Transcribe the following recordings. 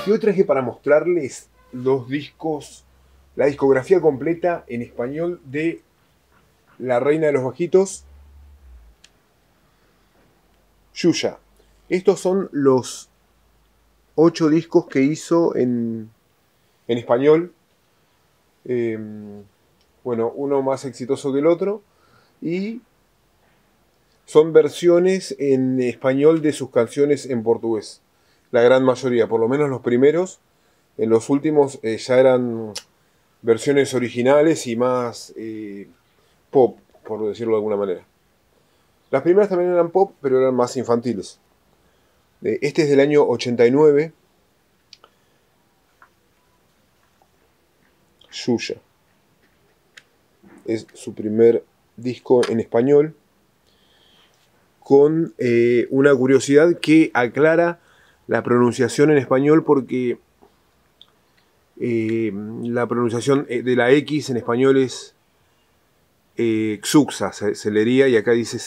Y hoy traje para mostrarles los discos, la discografía completa en español de La Reina de los Bajitos, Yuya. Estos son los 8 discos que hizo en español. Bueno, uno más exitoso que el otro. Y son versiones en español de sus canciones en portugués. La gran mayoría, por lo menos los primeros. En los últimos ya eran versiones originales y más pop, por decirlo de alguna manera. Las primeras también eran pop, pero eran más infantiles. Este es del año 89. Yuya. Es su primer disco en español. Con una curiosidad que aclara la pronunciación en español, porque la pronunciación de la X en español es Xuxa, se leería, y acá dice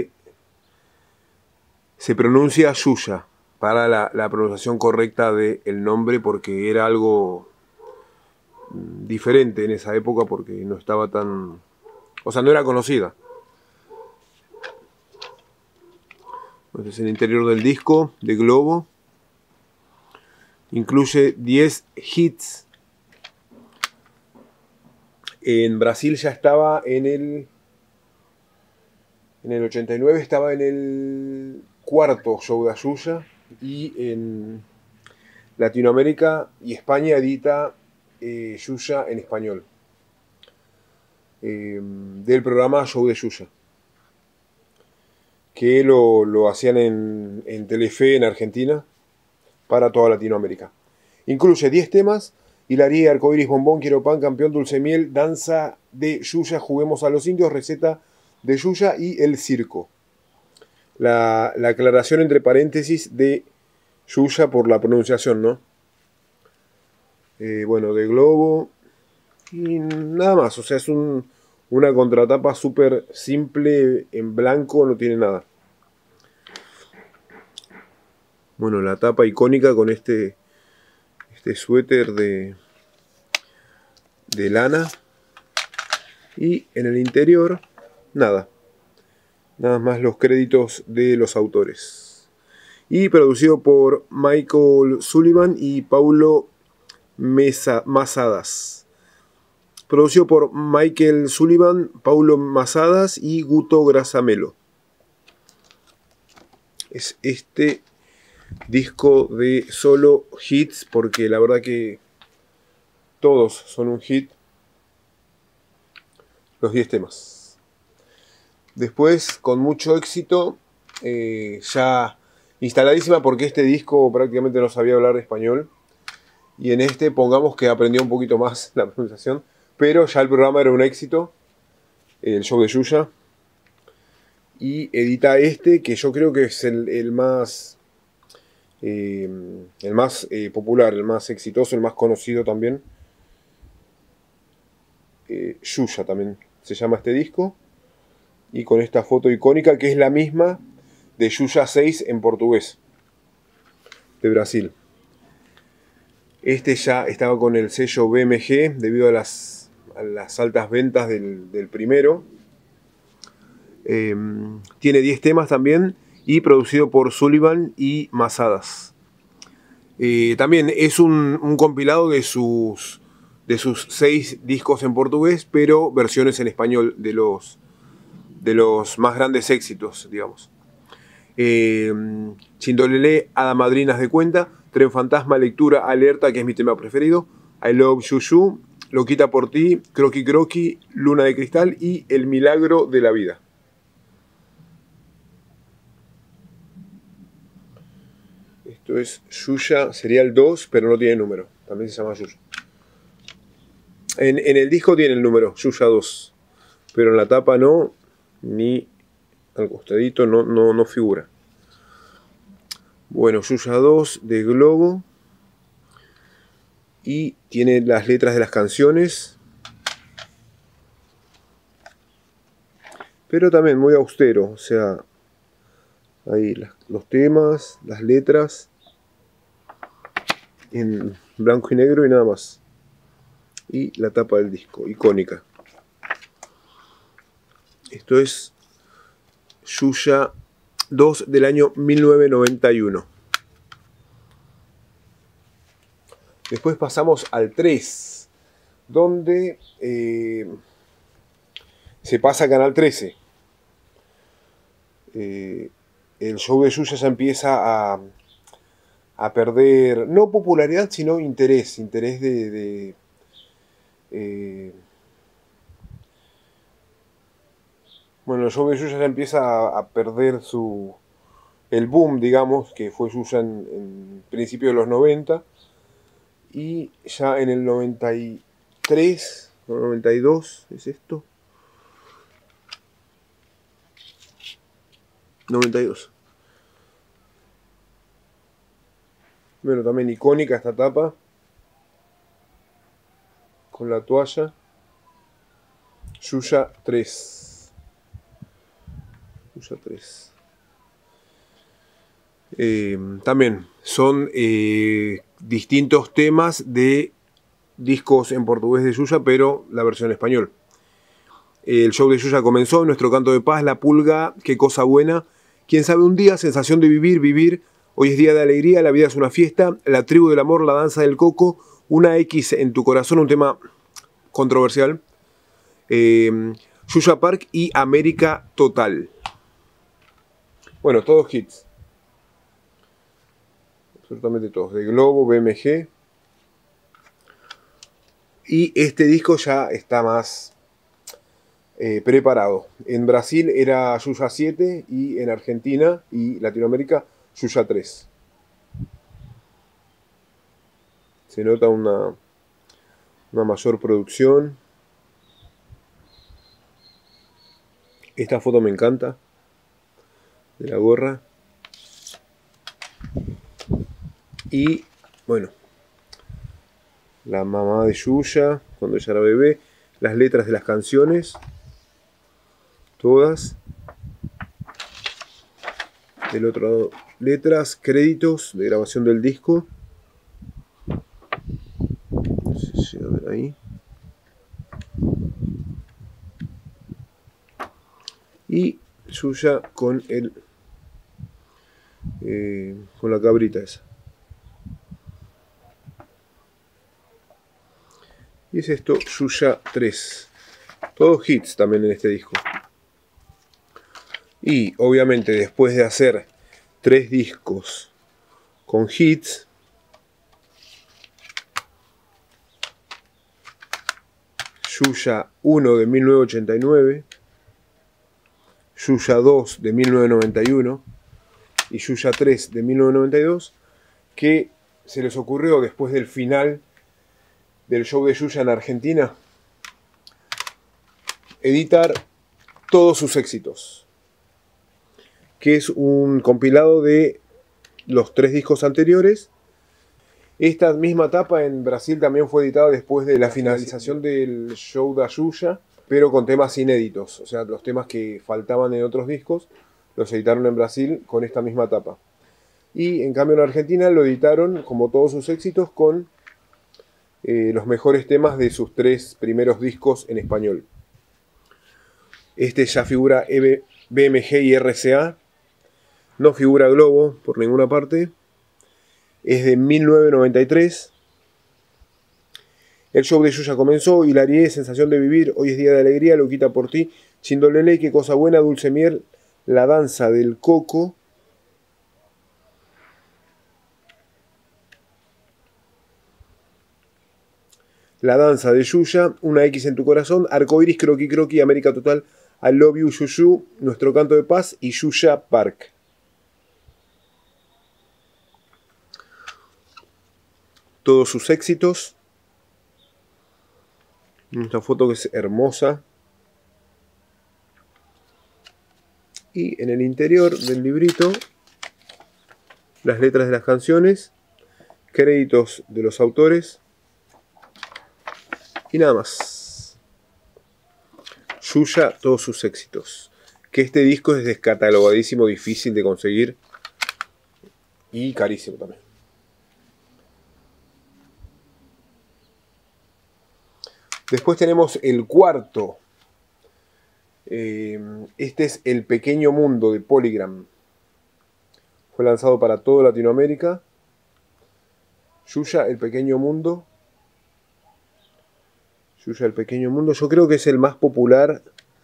se pronuncia Yuya para la pronunciación correcta del nombre, porque era algo diferente en esa época, porque no estaba tan... O sea, no era conocida. Este es el interior del disco de Globo. Incluye 10 hits. En Brasil ya estaba en el 89, estaba en el cuarto show de Yuya. Y en Latinoamérica y España edita Yuya en español. Del programa Show de Yuya, que lo hacían en Telefe en Argentina para toda Latinoamérica. Incluye 10 temas: Hilaría, Arcoiris, Bombón, Quiero Pan, Campeón, Dulce Miel, Danza de Yuya, Juguemos a los Indios, Receta de Yuya y El Circo. La aclaración entre paréntesis de Yuya por la pronunciación, ¿no? Bueno, de Globo. Y nada más, o sea, es una contratapa súper simple, en blanco, no tiene nada. Bueno, la tapa icónica con este suéter de lana. Y en el interior, nada más los créditos de los autores. Y producido por Michael Sullivan y Paulo Masadas. Producido por Michael Sullivan, Paulo Masadas y Guto Grasamelo. Es este disco de solo hits, porque la verdad que todos son un hit. Los 10 temas. Después, con mucho éxito, ya instaladísima, porque este disco prácticamente no sabía hablar español. Y en este, pongamos que aprendió un poquito más la pronunciación. Pero ya el programa era un éxito, el show de Yuya. Y edita este, que yo creo que es el más popular, el más exitoso, el más conocido también. Yuya también se llama este disco. Y con esta foto icónica, que es la misma de Yuya 6 en portugués, de Brasil. Este ya estaba con el sello BMG debido a las altas ventas del primero. Tiene 10 temas también, y producido por Sullivan y Masadas. También es un compilado de sus 6 discos en portugués, pero versiones en español de los más grandes éxitos, digamos. Chindolele, Hada Madrinas de Cuenta, Tren Fantasma, Lectura, Alerta, que es mi tema preferido, I Love Yuyu, Loquita por ti, Croqui Croqui, Luna de Cristal y El Milagro de la Vida. Esto es Yuya, sería el 2, pero no tiene número. También se llama Yuya. En el disco tiene el número, Yuya 2. Pero en la tapa no, ni al costadito no figura. Bueno, Yuya 2 de Globo. Y tiene las letras de las canciones. Pero también muy austero, o sea, ahí los temas, las letras. en blanco y negro y nada más. Y la tapa del disco, icónica. Esto es Yuya 2 del año 1991. Después pasamos al 3, donde se pasa a Canal 13. El show de Yuya ya empieza a perder, no popularidad, sino interés bueno, el show de Yuya ya empieza a perder el boom, digamos, que fue Yuya en principios de los 90, y ya en el 93 o 92, ¿es esto? 92. Bueno, también icónica esta tapa, con la toalla. Yuya 3. Yuya 3. También son distintos temas de discos en portugués de Yuya, pero la versión en español. El show de Yuya comenzó, nuestro canto de paz, la pulga, qué cosa buena. Quién sabe un día, sensación de vivir, vivir. Hoy es día de alegría, la vida es una fiesta. La tribu del amor, la danza del coco. Una X en tu corazón, un tema controversial. Yuya Park y América Total. Bueno, todos hits. Absolutamente todos. De Globo, BMG. Y este disco ya está más preparado. En Brasil era Yuya 7 y en Argentina y Latinoamérica Yuya 3. Se nota una mayor producción. Esta foto me encanta, de la gorra. Y bueno, la mamá de Yuya cuando ella era bebé, las letras de las canciones, todas. Del otro lado, letras, créditos de grabación del disco. No sé si llega a ver ahí. Y Yuya con con la cabrita esa. Y es esto, Yuya 3. Todos hits también en este disco. Y obviamente después de hacer 3 discos con hits, Yuya 1 de 1989, Yuya 2 de 1991 y Yuya 3 de 1992, que se les ocurrió después del final del show de Yuya en Argentina editar todos sus éxitos, que es un compilado de los 3 discos anteriores. Esta misma tapa en Brasil también fue editada después de la finalización del show de Yuya, pero con temas inéditos, o sea, los temas que faltaban en otros discos los editaron en Brasil con esta misma tapa. Y en cambio en Argentina lo editaron, como todos sus éxitos, con los mejores temas de sus 3 primeros discos en español. Este ya figura BMG y RCA, no figura Globo por ninguna parte. Es de 1993. El show de Yuya comenzó, Hilarie, sensación de vivir, hoy es día de alegría, Loquita por ti, Chindolele, qué cosa buena, Dulce miel, la danza del coco. La danza de Yuya, una X en tu corazón, Arcoiris, Croqui Croqui, América Total, I Love You, Yuyu, Nuestro Canto de Paz y Yuya Park. Todos sus éxitos. Esta foto que es hermosa. Y en el interior del librito, las letras de las canciones, créditos de los autores y nada más. Yuya, todos sus éxitos. Que este disco es descatalogadísimo, difícil de conseguir y carísimo también. Después tenemos el cuarto. Este es El Pequeño Mundo de Polygram. Fue lanzado para toda Latinoamérica. Yuya, El Pequeño Mundo. Yuya, El Pequeño Mundo. Yo creo que es el más popular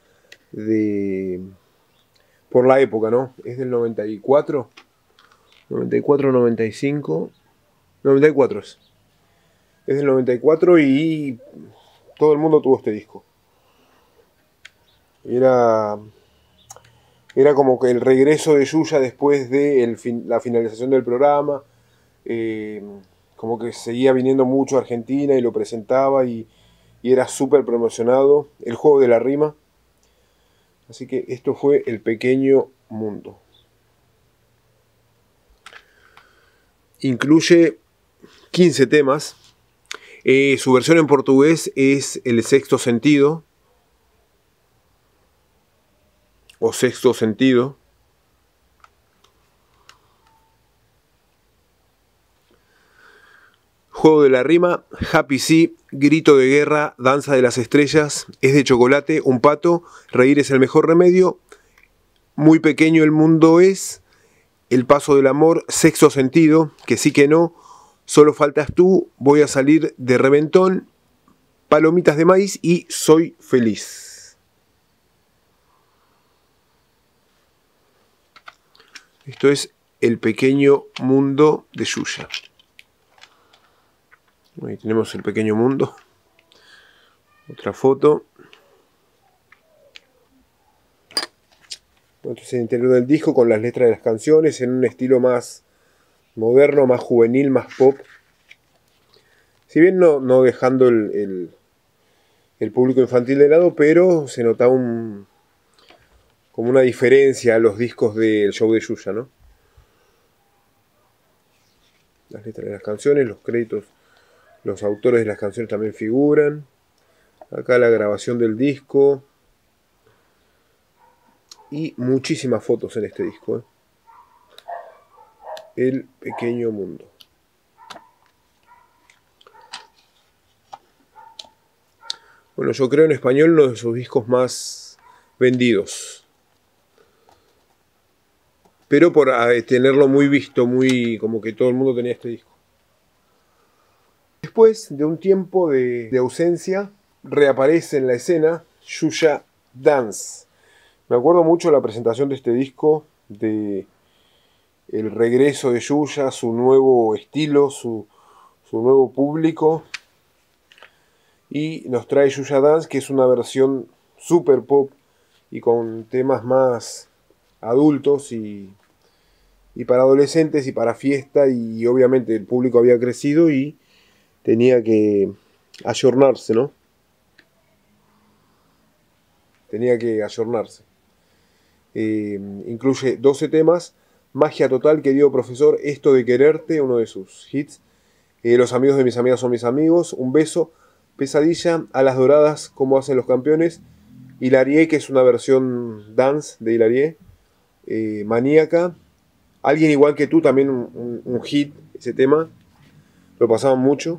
por la época, ¿no? Es del 94. 94, 95. 94 es. Es del 94 y todo el mundo tuvo este disco. Era como que el regreso de Yuya después de la finalización del programa. Como que seguía viniendo mucho a Argentina y lo presentaba y era súper promocionado. El juego de la rima. Así que esto fue El Pequeño Mundo. Incluye 15 temas. Su versión en portugués es El Sexto Sentido. O Sexto Sentido. Juego de la rima, Happy Sea, Grito de Guerra, Danza de las Estrellas, Es de Chocolate, Un Pato, Reír es el Mejor Remedio, Muy Pequeño el Mundo es, El Paso del Amor, Sexto Sentido, Que sí que no, Solo faltas tú, Voy a salir de reventón, Palomitas de maíz y Soy feliz. Esto es El Pequeño Mundo de Yuya. Ahí tenemos El Pequeño Mundo. Otra foto. Este es el interior del disco con las letras de las canciones en un estilo más moderno, más juvenil, más pop. Si bien no dejando el público infantil de lado, pero se nota como una diferencia a los discos del show de Yuya, ¿no? Las letras de las canciones, los créditos, los autores de las canciones también figuran. Acá la grabación del disco. Y muchísimas fotos en este disco, ¿eh? El Pequeño Mundo. Bueno, yo creo en español uno de sus discos más vendidos. Pero por tenerlo muy visto, muy como que todo el mundo tenía este disco. Después de un tiempo de ausencia, reaparece en la escena Yuya Dance. Me acuerdo mucho de la presentación de este disco, de el regreso de Yuya, su nuevo estilo, su nuevo público. Y nos trae Yuya Dance, que es una versión super pop y con temas más adultos y para adolescentes y para fiesta. Y obviamente el público había crecido y tenía que ayornarse, ¿no? Tenía que ayornarse. Incluye 12 temas. Magia Total, Querido Profesor, Esto de Quererte, uno de sus hits. Los amigos de mis amigas son mis amigos. Un beso. Pesadilla, Alas Doradas, Como hacen los campeones. Hilarie, que es una versión dance de Hilarie. Maníaca. Alguien igual que tú, también un hit, ese tema. Lo pasaban mucho.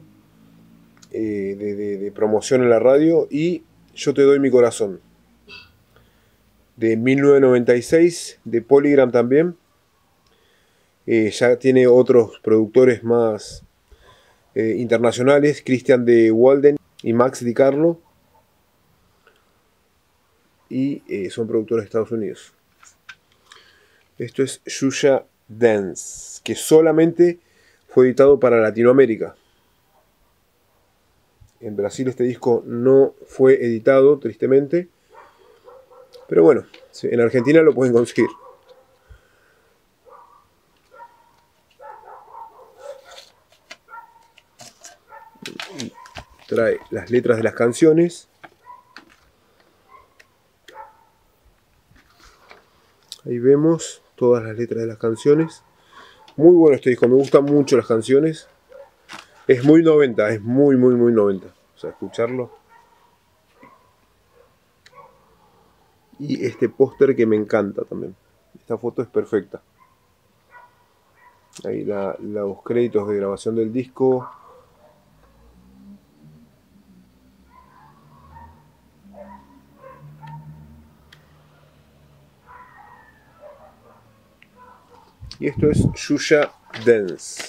De promoción en la radio. Y Yo te doy mi corazón. De 1996, de Polygram también. Ya tiene otros productores más internacionales, Christian de Walden y Max Di Carlo, y son productores de Estados Unidos. Esto es Yuya Dance, que solamente fue editado para Latinoamérica. En Brasil este disco no fue editado, tristemente, pero bueno, en Argentina lo pueden conseguir. Trae las letras de las canciones. Ahí vemos todas las letras de las canciones. Muy bueno este disco, me gustan mucho las canciones. Es muy 90, es muy 90. O sea, escucharlo. Y este póster que me encanta también. Esta foto es perfecta. Ahí los créditos de grabación del disco. Y esto es Yuya Dance.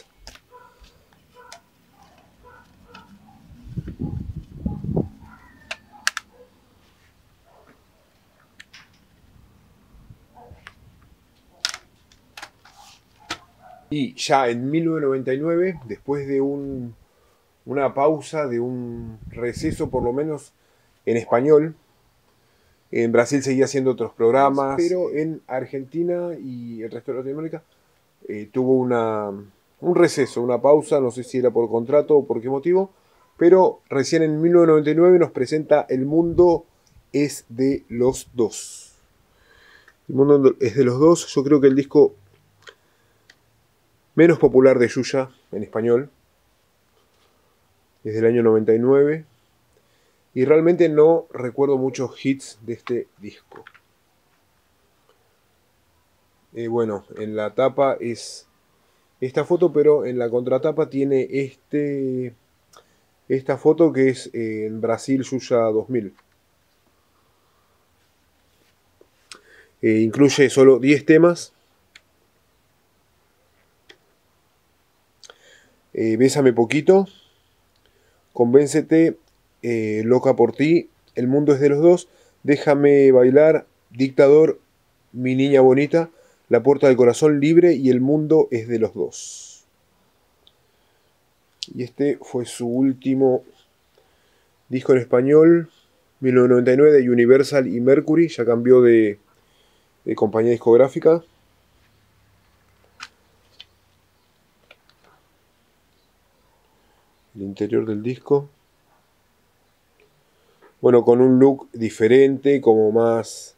Y ya en 1999, después de una pausa, de un receso por lo menos en español, en Brasil seguía haciendo otros programas, pero en Argentina y el resto de Latinoamérica tuvo un receso, una pausa, no sé si era por contrato o por qué motivo, pero recién en 1999 nos presenta El mundo es de los dos. El mundo es de los dos, yo creo que el disco menos popular de Yuya en español, es del año 99, y realmente no recuerdo muchos hits de este disco. Bueno, en la tapa es esta foto, pero en la contratapa tiene esta foto que es en Brasil Yuya 2000. Incluye solo 10 temas. Bésame poquito, Convéncete, Loca por ti, El mundo es de los dos, Déjame bailar, Dictador, Mi niña bonita, La puerta del corazón libre y El mundo es de los dos. Y este fue su último disco en español, 1999, de Universal y Mercury. Ya cambió de compañía discográfica. El interior del disco. Bueno, con un look diferente, como más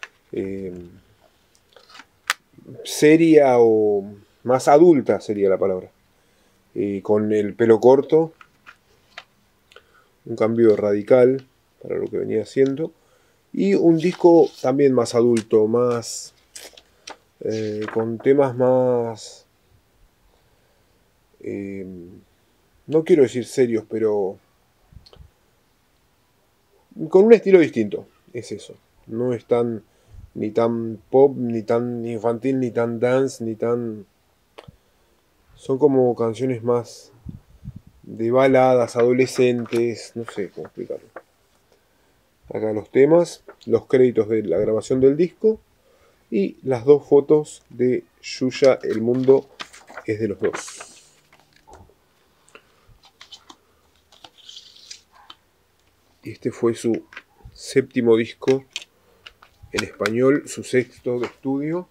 seria o más adulta sería la palabra. Con el pelo corto. Un cambio radical para lo que venía haciendo. Y un disco también más adulto, más con temas más... no quiero decir serios, pero con un estilo distinto, es eso. No es tan ni tan pop, ni tan infantil, ni tan dance, ni tan... Son como canciones más de baladas, adolescentes, no sé cómo explicarlo. Acá los temas, los créditos de la grabación del disco y las dos fotos de Yuya, El mundo es de los dos. Este fue su séptimo disco en español, su sexto de estudio.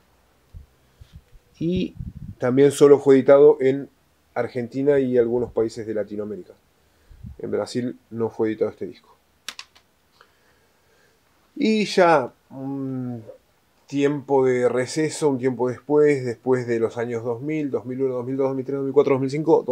Y también solo fue editado en Argentina y algunos países de Latinoamérica. En Brasil no fue editado este disco. Y ya un tiempo de receso, un tiempo después de los años 2000, 2001, 2002, 2003, 2004, 2005,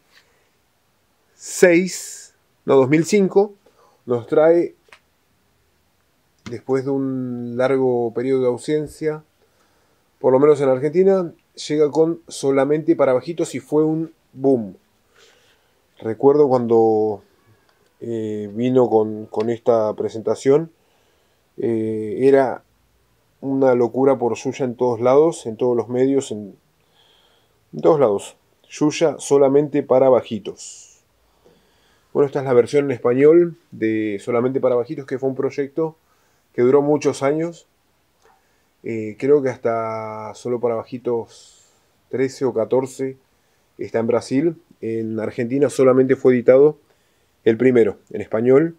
2006, no, 2005, nos trae, después de un largo periodo de ausencia, por lo menos en Argentina, llega con Solamente para Bajitos y fue un boom. Recuerdo cuando vino con esta presentación, era una locura por Yuya en todos lados, en todos los medios, en todos lados. Yuya Solamente para Bajitos. Bueno, esta es la versión en español de Solamente para Bajitos, que fue un proyecto que duró muchos años. Creo que hasta Solo para Bajitos 13 o 14 está en Brasil. En Argentina solamente fue editado el primero, en español.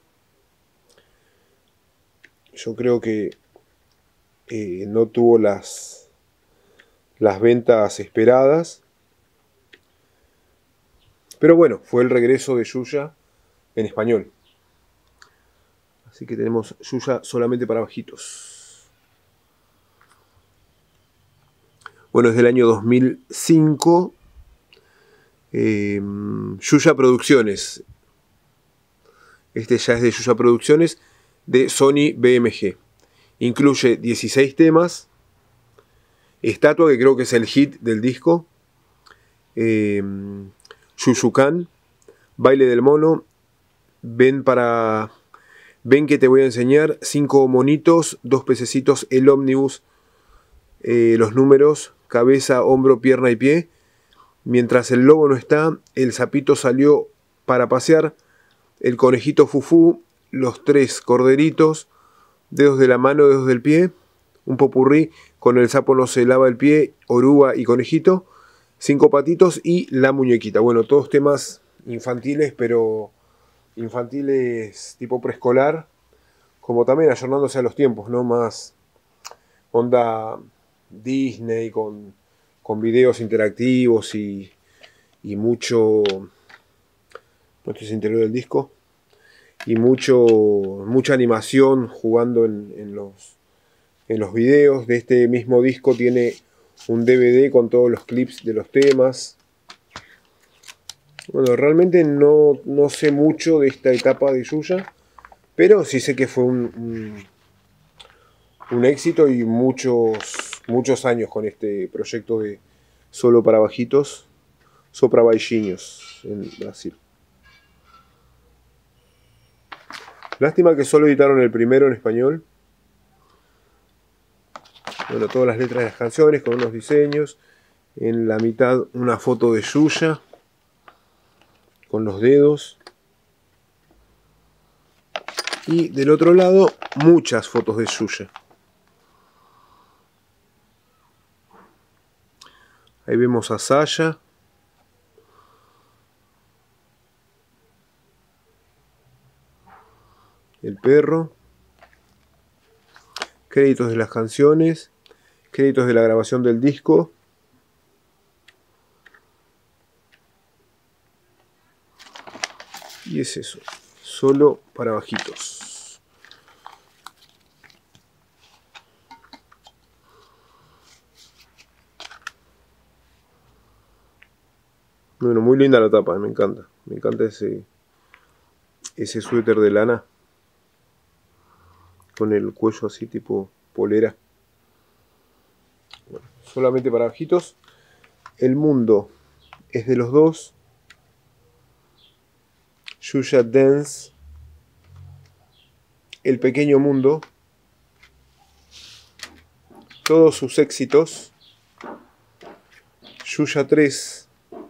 Yo creo que no tuvo las ventas esperadas. Pero bueno, fue el regreso de Yuya en español. Así que tenemos Yuya Solamente para Bajitos. Bueno, es del año 2005. Yuya Producciones. Este ya es de Yuya Producciones, de Sony BMG. Incluye 16 temas. Estatua, que creo que es el hit del disco. Yuyucán, Baile del Mono, Ven que te voy a enseñar, 5 monitos, 2 pececitos, El ómnibus, Los números, cabeza, hombro, pierna y pie. Mientras el lobo no está, el sapito salió para pasear, el conejito Fufú, los 3 corderitos, dedos de la mano, dedos del pie, un popurrí, con el sapo no se lava el pie, oruga y conejito, 5 patitos y la muñequita. Bueno, todos temas infantiles, pero infantiles tipo preescolar, como también ayornándose a los tiempos, ¿no? Más onda Disney con videos interactivos y mucho, este es el interior del disco, y mucha animación jugando en los videos. De este mismo disco tiene un DVD con todos los clips de los temas. Bueno, realmente no sé mucho de esta etapa de Yuya, pero sí sé que fue un éxito y muchos años con este proyecto de Solo para Bajitos, Sopra Baixinhos en Brasil. Lástima que solo editaron el primero en español. Bueno, todas las letras de las canciones con unos diseños. En la mitad una foto de Yuya con los dedos. Y del otro lado muchas fotos de Yuya. Ahí vemos a Saya. El perro. Créditos de las canciones. Créditos de la grabación del disco. Y es eso. Solo para bajitos. Bueno, muy linda la tapa, me encanta. Me encanta ese suéter de lana. Con el cuello así tipo polera. Bueno, solamente para bajitos. El mundo es de los dos. Yuya Dance. El pequeño mundo. Todos sus éxitos. Yuya 3.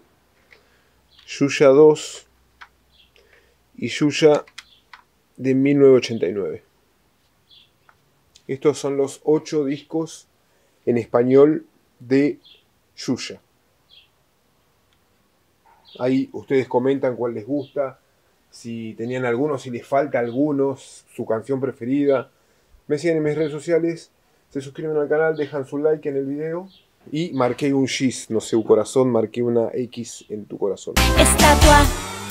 Yuya 2. Y Yuya de 1989. Estos son los 8 discos en español de Yuya. Ahí ustedes comentan cuál les gusta, si tenían algunos, si les falta algunos, su canción preferida. Me siguen en mis redes sociales, se suscriben al canal, dejan su like en el video. Y marqué un X, no sé, un corazón, marqué una X en tu corazón. Estatua.